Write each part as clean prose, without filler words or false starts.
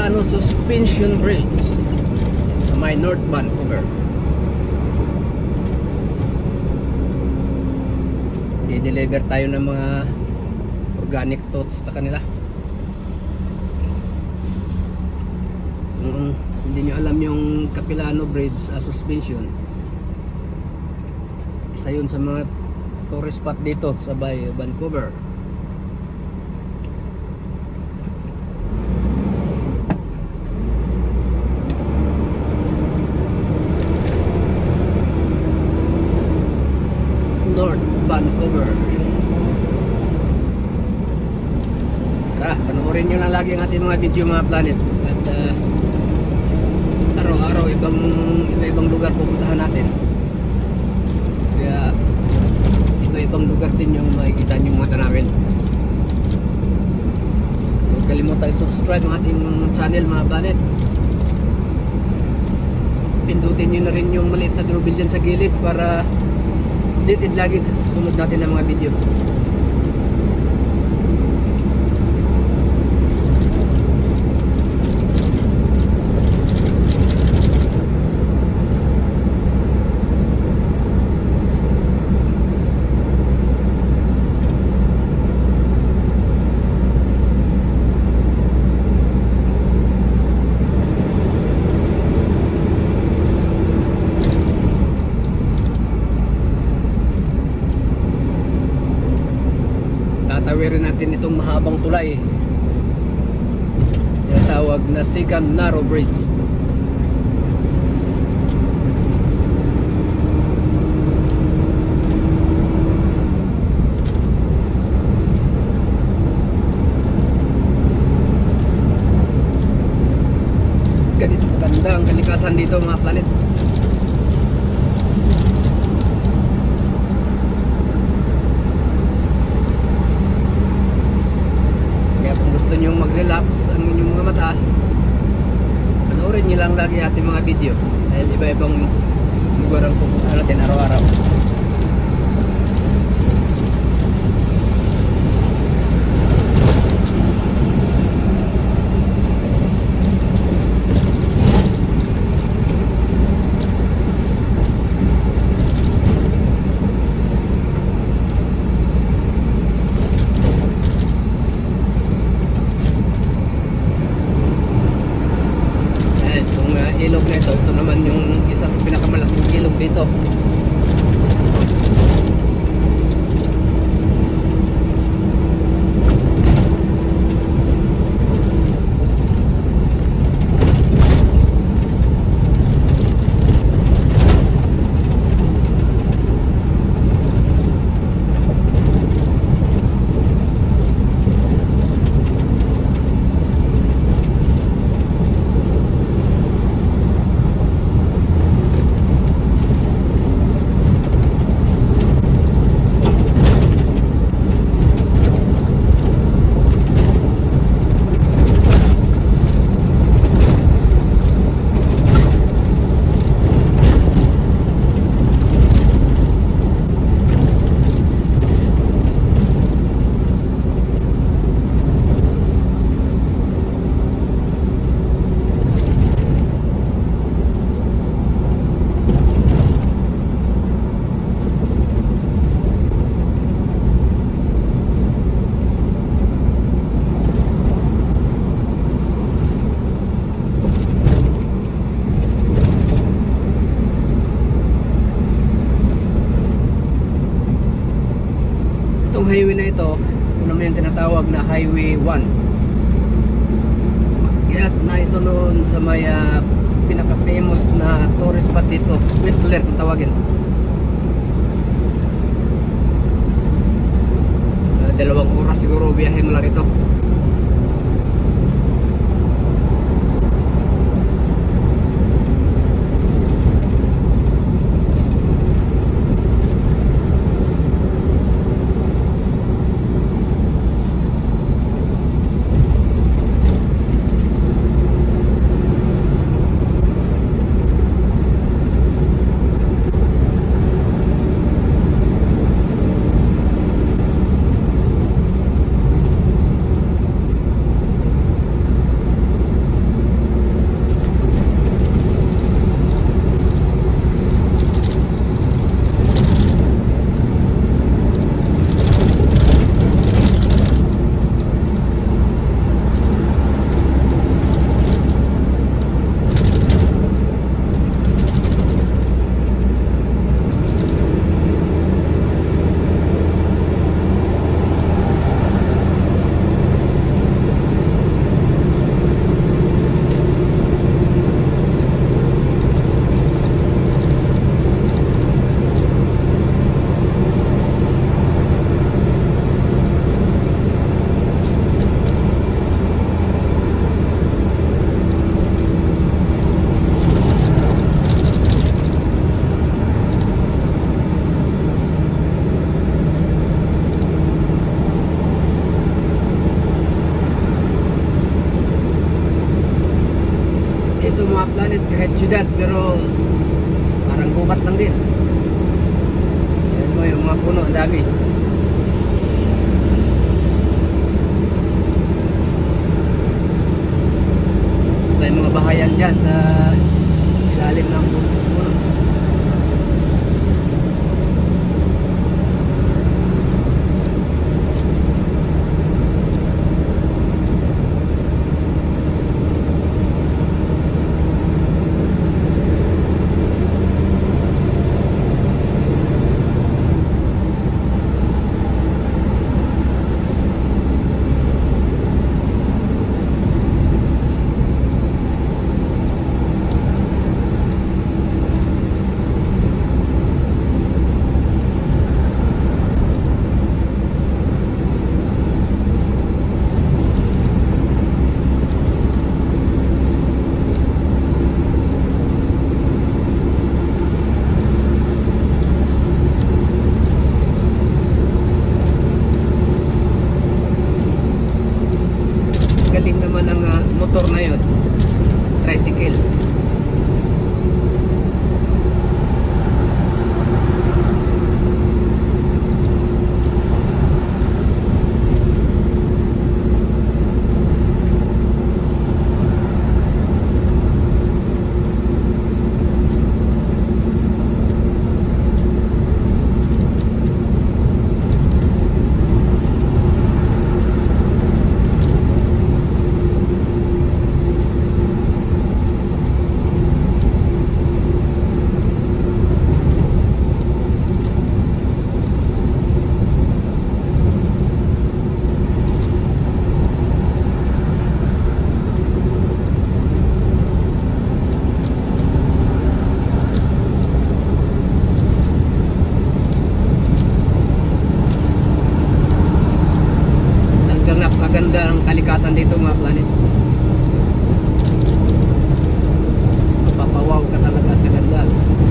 Capilano Suspension Bridge sa may North Vancouver. I-deliver tayo ng mga organic totes sa kanila. Kung hindi nyo alam yung Capilano Bridge suspension, isa yun sa mga tourist spot dito sa Vancouver. North Vancouver. Tara, panoorin nyo lang lagi ang ating mga video mga planet. At araw-araw iba-ibang lugar pupuntahan natin. Kaya iba-ibang lugar din yung makikita nyo mga tanawin. Huwag kalimutan i-subscribe ang ating channel mga planet. Pindutin nyo na rin yung maliit na doorbell dyan sa gilid para updated lagi sa susunod natin ng mga video. Tatawirin natin itong mahabang tulay, tinatawag na second narrow bridge. Ganito ganda ang kalikasan dito mga planet. Gusto nyo mag-relax ang inyong mga mata, panoorin nyo lang lagi ating mga video dahil iba-ibang lugar ang pupuntahan natin araw-araw. Ilog na ito naman yung isa sa pinakamalaking ilog dito. Itong highway na ito naman yung tinatawag na Highway 1. Kaya na ito noon sa may pinaka-famous na tourist spot dito, Whistler kung tawagin. 2 oras siguro biyahe mula rito. mga planet kahit syudad, pero parang gubat lang din. Ayan mo yung mga puno, ang dami. May mga bahayan dyan sa ilalim ng puno. Galing naman ang motor na yun, tricycle. Napakaganda ng kalikasan dito mga planet. Mapapawaw ka talaga sa ganda.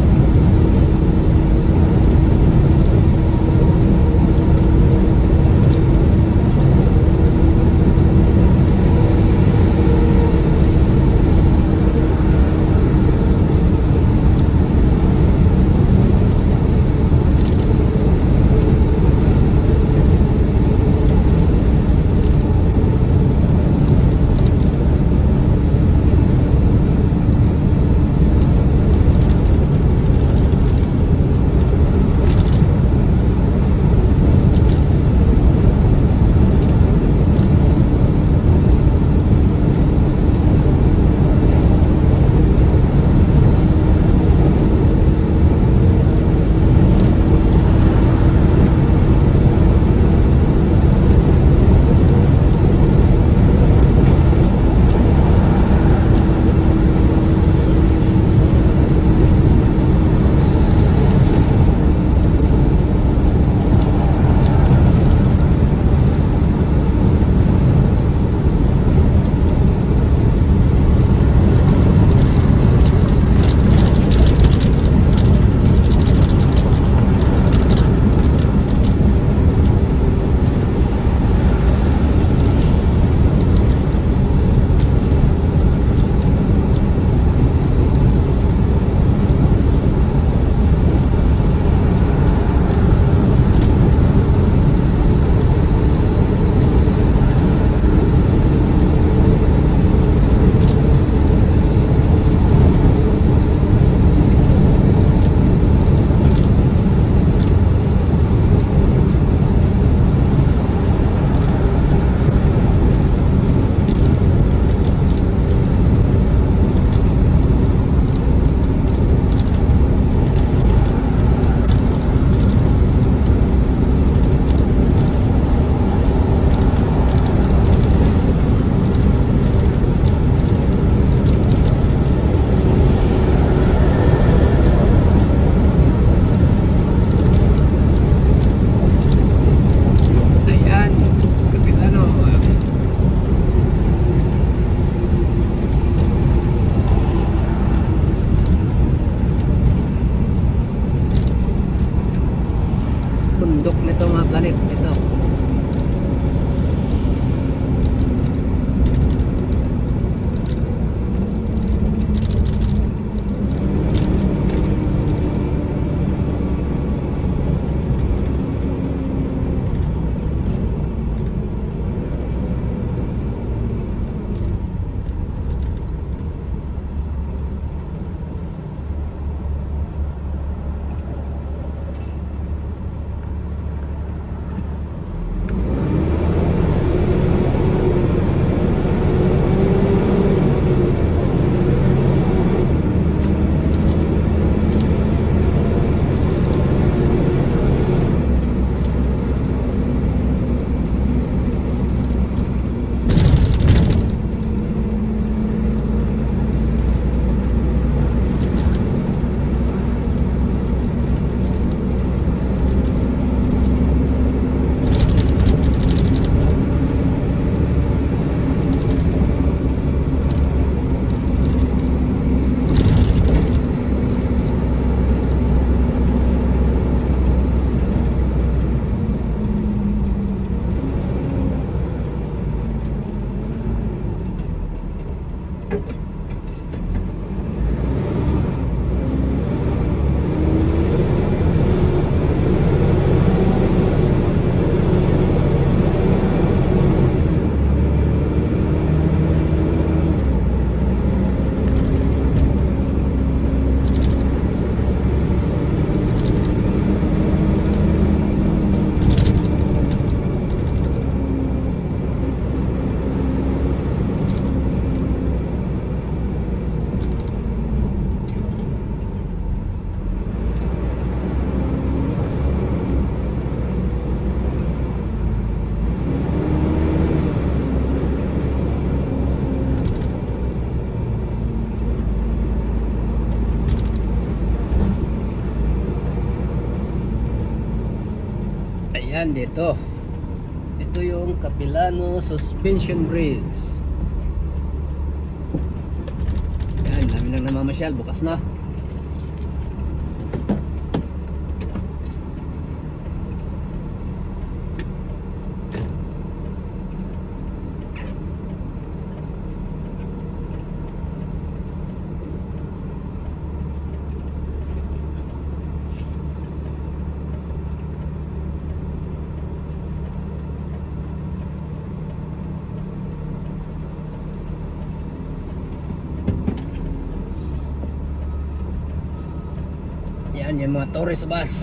planet ito. Yan dito. Ito yung Capilano Suspension Bridge. Yan, dami lang namamasyal. Bukas na. Yan yung mga tourist bus.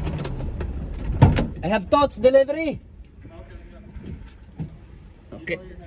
I have thoughts delivery. Okay.